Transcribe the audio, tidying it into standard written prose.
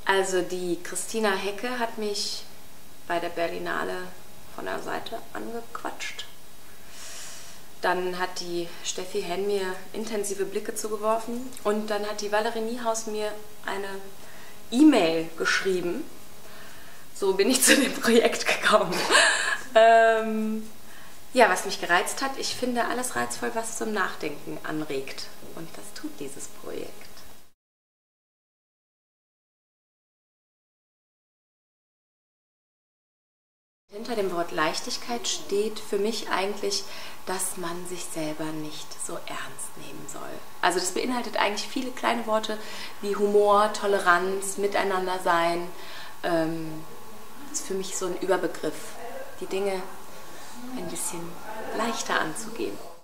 Also die Christina Hecke hat mich bei der Berlinale von der Seite angequatscht. Dann hat die Steffi Henn mir intensive Blicke zugeworfen und dann hat die Valerie Niehaus mir eine E-Mail geschrieben. So bin ich zu dem Projekt gekommen. Ja, was mich gereizt hat, ich finde alles reizvoll, was zum Nachdenken anregt. Und das tut dieses Projekt. Hinter dem Wort Leichtigkeit steht für mich eigentlich, dass man sich selber nicht so ernst nehmen soll. Also das beinhaltet eigentlich viele kleine Worte wie Humor, Toleranz, Miteinander sein. Das ist für mich so ein Überbegriff, die Dinge ein bisschen leichter anzugehen.